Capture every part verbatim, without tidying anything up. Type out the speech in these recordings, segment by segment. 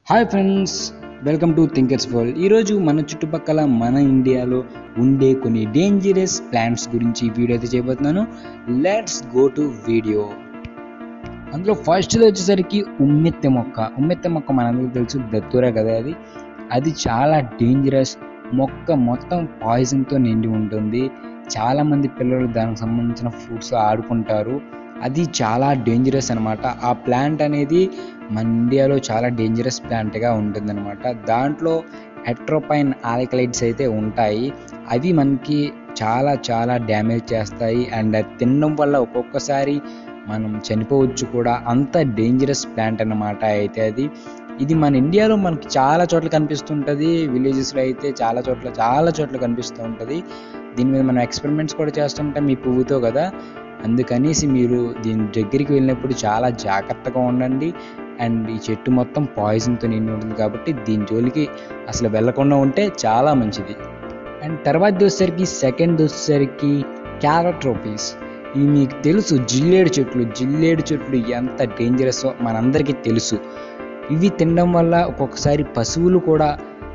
Hi friends, welcome to Thinkers World. ఈరోజు మన చుట్టుపక్కల మన ఇండియాలో ఉండే కొన్ని డేంజరస్ ప్లాంట్స్ గురించి వీడియో అయితే చేయబోతున్నాను. Let's go to video. అందులో ఫస్ట్ వచ్చేసరికి ఉమ్మెత్తె మొక్క. ఉమ్మెత్తె మొక్క మనందరికీ తెలుసు, దత్తూర కదా అది. అది చాలా డేంజరస్ మొక్క, మొత్తం పాయిజన్తో నిండి ఉంటుంది. చాలామంది పిల్లలు దానికి సంబంధించిన ఫ్రూట్స్ ఆడుకుంటారు. అది చాలా డేంజరస్ అనమాట. ఆ ప్లాంట్ అనేది మన ఇండియాలో చాలా డేంజరస్ ప్లాంట్గా ఉంటుందన్నమాట. దాంట్లో హెట్రోపైన్ ఆల్కలైడ్స్ అయితే ఉంటాయి. అవి మనకి చాలా చాలా డ్యామేజ్ చేస్తాయి. అండ్ అది తినడం వల్ల ఒక్కొక్కసారి మనం చనిపోవచ్చు కూడా. అంత డేంజరస్ ప్లాంట్ అన్నమాట. అయితే అది ఇది మన ఇండియాలో మనకి చాలా చోట్ల కనిపిస్తుంటుంది. విలేజెస్లో అయితే చాలా చోట్ల చాలా చోట్ల కనిపిస్తూ ఉంటుంది. దీని మీద మనం ఎక్స్పెరిమెంట్స్ కూడా చేస్తుంటాం ఈ పువ్వుతో కదా. అందుకనేసి మీరు దీని దగ్గరికి వెళ్ళినప్పుడు చాలా జాగ్రత్తగా ఉండండి. అండ్ ఈ చెట్టు మొత్తం పాయిజన్తో నిండి ఉంటుంది కాబట్టి దీని జోలికి అసలు వెళ్ళకుండా ఉంటే చాలా మంచిది. అండ్ తర్వాత వచ్చేసరికి సెకండ్ వచ్చేసరికి క్యాలట్రోపీస్. ఇవి మీకు తెలుసు, జిల్లేడు చెట్లు. జిల్లేడు చెట్లు ఎంత డేంజరస్ మనందరికీ తెలుసు. ఇవి తినడం వల్ల ఒక్కొక్కసారి పశువులు కూడా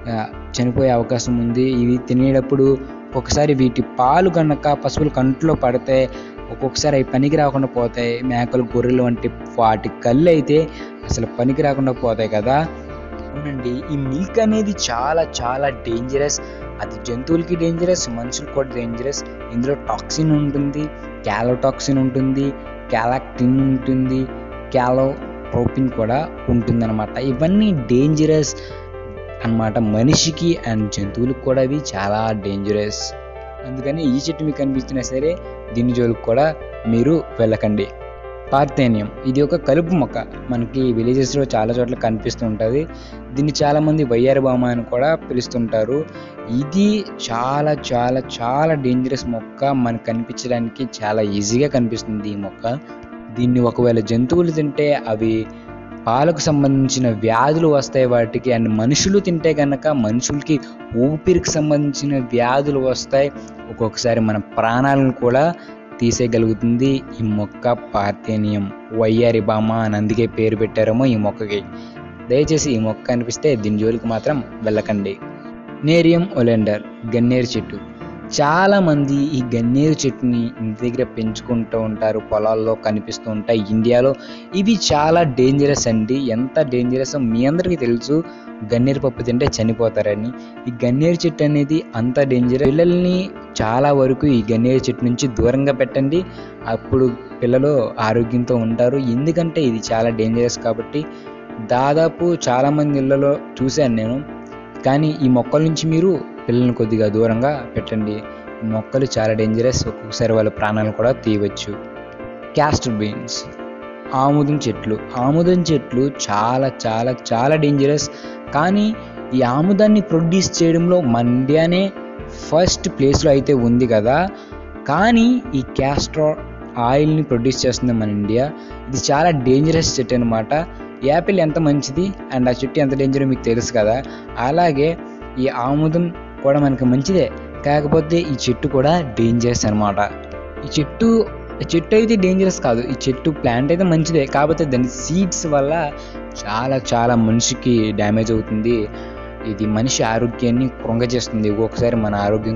చనిపోయే అవకాశం ఉంది. ఇవి తినేటప్పుడు ఒక్కొక్కసారి వీటి పాలు కనుక పశువుల కంట్లో పడితే ఒక్కొక్కసారి అవి పనికి రాకుండా పోతాయి. మేకలు, గొర్రెలు వంటి వాటి కళ్ళు అయితే అసలు పనికి రాకుండా పోతాయి కదా. అవునండి, ఈ మిల్క్ అనేది చాలా చాలా డేంజరస్. అది జంతువులకి డేంజరస్, మనుషులకు కూడా డేంజరస్. ఇందులో టాక్సిన్ ఉంటుంది, క్యాలోటాక్సిన్ ఉంటుంది, క్యాలాక్టిన్ ఉంటుంది, క్యాలోట్రోపిన్ కూడా ఉంటుందన్నమాట. ఇవన్నీ డేంజరస్ అన్నమాట మనిషికి అండ్ జంతువులకు కూడా. అవి చాలా డేంజరస్. అందుకని ఈ చెట్టు మీకు కనిపించినా సరే దీని జోలికి కూడా మీరు వెళ్ళకండి. పార్థేనియం ఇది ఒక కలుపు మొక్క. మనకి విలేజెస్లో చాలా చోట్ల కనిపిస్తూ ఉంటుంది. దీన్ని చాలామంది వయ్యారి బామ అని కూడా పిలుస్తుంటారు. ఇది చాలా చాలా చాలా డేంజరస్ మొక్క. మనకు కనిపించడానికి చాలా ఈజీగా కనిపిస్తుంది ఈ మొక్క. దీన్ని ఒకవేళ జంతువులు తింటే అవి పాలకు సంబంధించిన వ్యాధులు వస్తాయి వాటికి. అండ్ మనుషులు తింటే కనుక మనుషులకి ఊపిరికి సంబంధించిన వ్యాధులు వస్తాయి. ఒక్కొక్కసారి మన ప్రాణాలను కూడా తీసేయగలుగుతుంది ఈ మొక్క. పార్థేనియం, వయ్యారి బామ అని అందుకే పేరు పెట్టారేమో ఈ మొక్కకి. దయచేసి ఈ మొక్క కనిపిస్తే దీని జోలికి మాత్రం వెళ్ళకండి. నేరియం ఒలెండర్, గన్నేరు చెట్టు. చాలామంది ఈ గన్నేరు చెట్టుని ఇంటి దగ్గర పెంచుకుంటూ ఉంటారు, పొలాల్లో కనిపిస్తూ ఉంటాయి ఇండియాలో. ఇవి చాలా డేంజరస్ అండి. ఎంత డేంజరస్ మీ అందరికీ తెలుసు. గన్నేరు పప్పు తింటే చనిపోతారని. ఈ గన్నేరు చెట్టు అనేది అంత డేంజరస్. పిల్లల్ని చాలా వరకు ఈ గన్నేరు చెట్టు నుంచి దూరంగా పెట్టండి. అప్పుడు పిల్లలు ఆరోగ్యంతో ఉంటారు. ఎందుకంటే ఇది చాలా డేంజరస్ కాబట్టి. దాదాపు చాలామంది ఇళ్లలో చూశాను నేను. కానీ ఈ మొక్కల నుంచి మీరు పిల్లల్ని కొద్దిగా దూరంగా పెట్టండి. మొక్కలు చాలా డేంజరస్. ఒక్కొక్కసారి వాళ్ళ ప్రాణాలు కూడా తీయవచ్చు. క్యాస్టర్ బీన్స్, ఆముదం చెట్లు. ఆముదం చెట్లు చాలా చాలా చాలా డేంజరస్. కానీ ఈ ఆముదాన్ని ప్రొడ్యూస్ చేయడంలో మన ఇండియానే ఫస్ట్ ప్లేస్లో అయితే ఉంది కదా. కానీ ఈ క్యాస్టర్ ఆయిల్ని ప్రొడ్యూస్ చేస్తుంది మన ఇండియా. ఇది చాలా డేంజరస్ చెట్టు అనమాట. యాపిల్ ఎంత మంచిది అండ్ ఆ చెట్టు ఎంత డేంజర్ మీకు తెలుసు కదా. అలాగే ఈ ఆముదం కూడా మనకి మంచిదే, కాకపోతే ఈ చెట్టు కూడా డేంజరస్ అనమాట. ఈ చెట్టు చెట్టు అయితే డేంజరస్ కాదు. ఈ చెట్టు ప్లాంట్ అయితే మంచిదే, కాకపోతే దాని సీడ్స్ వల్ల చాలా చాలా మనిషికి డ్యామేజ్ అవుతుంది. ఇది మనిషి ఆరోగ్యాన్ని కృంగజేస్తుంది. ఒక్కొక్కసారి మన ఆరోగ్యం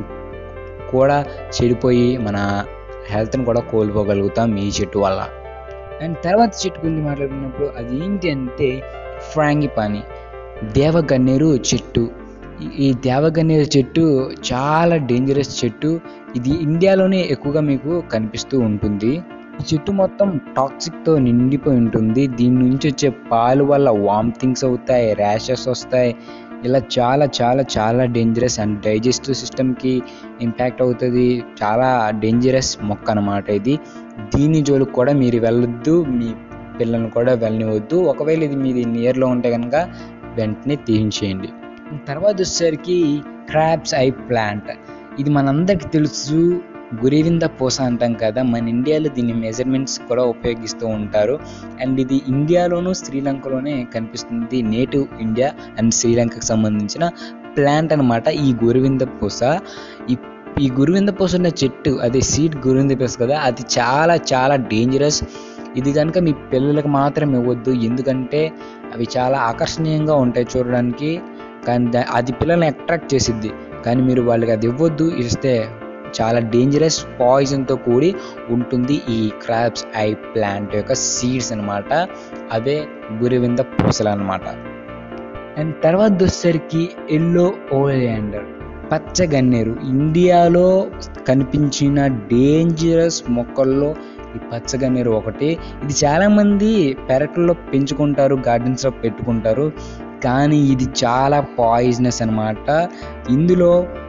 కూడా చెడిపోయి మన హెల్త్ని కూడా కోల్పోగలుగుతాం ఈ చెట్టు వల్ల. అండ్ తర్వాత చెట్టు గురించి మాట్లాడుకున్నప్పుడు అది ఏంటి అంటే ఫ్రాంగిపాని, దేవగన్నేరు చెట్టు. ఈ దేవగన్నేరు చెట్టు చాలా డేంజరస్ చెట్టు. ఇది ఇండియాలోనే ఎక్కువగా మీకు కనిపిస్తూ ఉంటుంది. ఈ చెట్టు మొత్తం టాక్సిక్తో నిండిపోయి ఉంటుంది. దీని నుంచి వచ్చే పాలు వల్ల వామిటింగ్స్ అవుతాయి, ర్యాషెస్ వస్తాయి. ఇలా చాలా చాలా చాలా డేంజరస్. అండ్ డైజెస్టివ్ సిస్టమ్కి ఇంపాక్ట్ అవుతుంది. చాలా డేంజరస్ మొక్క అన్నమాట ఇది. దీని జోలికి కూడా మీరు వెళ్ళొద్దు, మీ పిల్లల్ని కూడా వెళ్ళనివద్దు. ఒకవేళ ఇది మీది నియర్లో ఉంటే కనుక వెంటనే తీయించేయండి. తర్వాత వచ్చేసరికి క్రాబ్స్ ఐ ప్లాంట్. ఇది మనందరికి తెలుసు, గురివింద పూస అంటాం కదా. మన ఇండియాలో దీని మెజర్మెంట్స్ కూడా ఉపయోగిస్తూ ఉంటారు. అండ్ ఇది ఇండియాలోనూ శ్రీలంకలోనే కనిపిస్తుంది. నేటివ్ ఇండియా అండ్ శ్రీలంకకు సంబంధించిన ప్లాంట్ అనమాట ఈ గురివింద పూస. ఈ ఈ గురువింద పూస ఉన్న చెట్టు, అదే సీడ్ గురువింద పూస కదా, అది చాలా చాలా డేంజరస్. ఇది కనుక మీ పిల్లలకు మాత్రం ఇవ్వద్దు, ఎందుకంటే అవి చాలా ఆకర్షణీయంగా ఉంటాయి చూడడానికి, కానీ దా అది పిల్లల్ని అట్రాక్ట్ చేసిద్ది. కానీ మీరు వాళ్ళకి అది ఇవ్వద్దు, ఇస్తే చాలా డేంజరస్ పాయిజన్తో కూడి ఉంటుంది ఈ క్రాబ్స్ ఐ ప్లాంట్ యొక్క సీడ్స్ అనమాట. అవే గురివింద పూసలు అనమాట. అండ్ తర్వాత వచ్చేసరికి ఎల్లో ఓలియాండర్, పచ్చ గన్నేరు. ఇండియాలో కనిపించిన డేంజరస్ మొక్కల్లో ఈ పచ్చ గన్నేరు ఒకటి. ఇది చాలామంది పెరట్లో పెంచుకుంటారు, గార్డెన్స్లో పెట్టుకుంటారు, కానీ ఇది చాలా పాయిజనస్ అనమాట. ఇందులో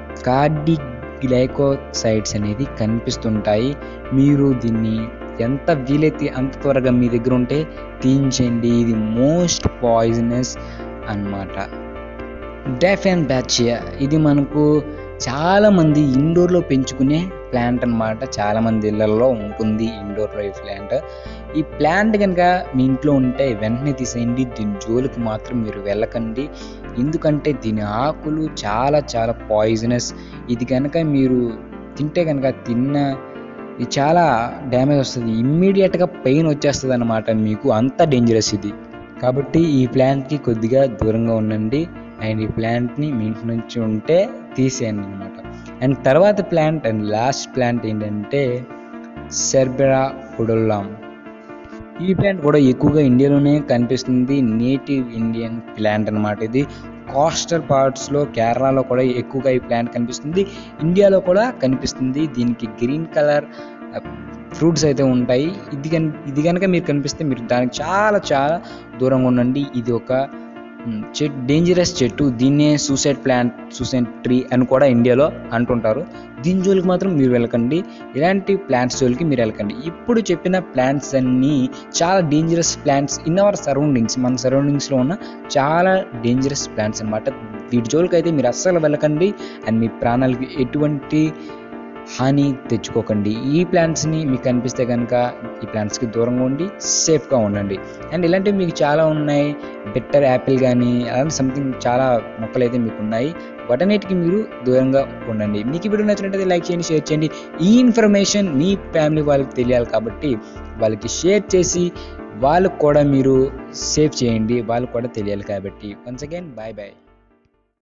కార్డిగ్లైకోసైడ్స్ అనేది కనిపిస్తుంటాయి. మీరు దీన్ని ఎంత వీలైతే అంత త్వరగా మీ దగ్గర ఉంటే తీయించండి. ఇది మోస్ట్ పాయిజనస్ అన్నమాట. డైఫెన్బాచియా, ఇది మనకు చాలామంది ఇండోర్లో పెంచుకునే ప్లాంట్ అనమాట. చాలామంది ఇళ్ళల్లో ఉంటుంది ఇండోర్లో ఈ ప్లాంట్. ఈ ప్లాంట్ కనుక మీ ఇంట్లో ఉంటే వెంటనే తీసేయండి, దీని జోలికి మాత్రం మీరు వెళ్ళకండి. ఎందుకంటే దీని ఆకులు చాలా చాలా పాయిజనస్. ఇది కనుక మీరు తింటే కనుక తిన్న ఇది చాలా డ్యామేజ్ వస్తుంది, ఇమ్మీడియట్గా పెయిన్ వచ్చేస్తుంది అనమాట మీకు, అంత డేంజరస్ ఇది. కాబట్టి ఈ ప్లాంట్కి కొద్దిగా దూరంగా ఉండండి. అండ్ ఈ ప్లాంట్ని మీ ఇంటి నుంచి ఉంటే తీసేయండి అనమాట. అండ్ తర్వాత ప్లాంట్ అండ్ లాస్ట్ ప్లాంట్ ఏంటంటే సెర్బెరా పొడోలామ్. ఈ ప్లాంట్ కూడా ఎక్కువగా ఇండియాలోనే కనిపిస్తుంది. నేటివ్ ఇండియన్ ప్లాంట్ అనమాట. ఇది కోస్టల్ పార్ట్స్లో కేరళలో కూడా ఎక్కువగా ఈ ప్లాంట్ కనిపిస్తుంది, ఇండియాలో కూడా కనిపిస్తుంది. దీనికి గ్రీన్ కలర్ ఫ్రూట్స్ అయితే ఉంటాయి. ఇది కన్ ఇది కనుక మీరు కనిపిస్తే మీరు దానికి చాలా చాలా దూరంగా ఉండండి. ఇది ఒక చెట్టు, డేంజరస్ చెట్టు. దీన్నే సూసైడ్ ప్లాంట్, సూసైడ్ ట్రీ అని కూడా ఇండియాలో అంటుంటారు. దీని జోలికి మాత్రం మీరు వెళ్ళకండి, ఇలాంటి ప్లాంట్స్ జోలికి మీరు వెళ్ళకండి. ఇప్పుడు చెప్పిన ప్లాంట్స్ అన్నీ చాలా dangerous plants in our surroundings, మన సరౌండింగ్స్లో ఉన్న చాలా డేంజరస్ ప్లాంట్స్ అనమాట. వీటి జోలికి అయితే మీరు అస్సలు వెళ్ళకండి. అండ్ మీ ప్రాణాలకి ఎటువంటి హాని తెచ్చుకోకండి. ఈ ప్లాంట్స్ని మీకు కనిపిస్తే కనుక ఈ ప్లాంట్స్కి దూరంగా ఉండి సేఫ్గా ఉండండి. అండ్ ఇలాంటివి మీకు చాలా ఉన్నాయి, బెటర్ యాపిల్ కానీ అలాంటి సంథింగ్ చాలా మొక్కలు అయితే మీకు ఉన్నాయి. వాటన్నిటికి మీరు దూరంగా ఉండండి. మీకు ఈ వీడియో నచ్చినట్లయితే లైక్ చేయండి, షేర్ చేయండి. ఈ ఇన్ఫర్మేషన్ మీ ఫ్యామిలీ వాళ్ళకి తెలియాలి కాబట్టి వాళ్ళకి షేర్ చేసి వాళ్ళకు కూడా మీరు సేవ్ చేయండి, వాళ్ళకు కూడా తెలియాలి కాబట్టి. Once again bye bye.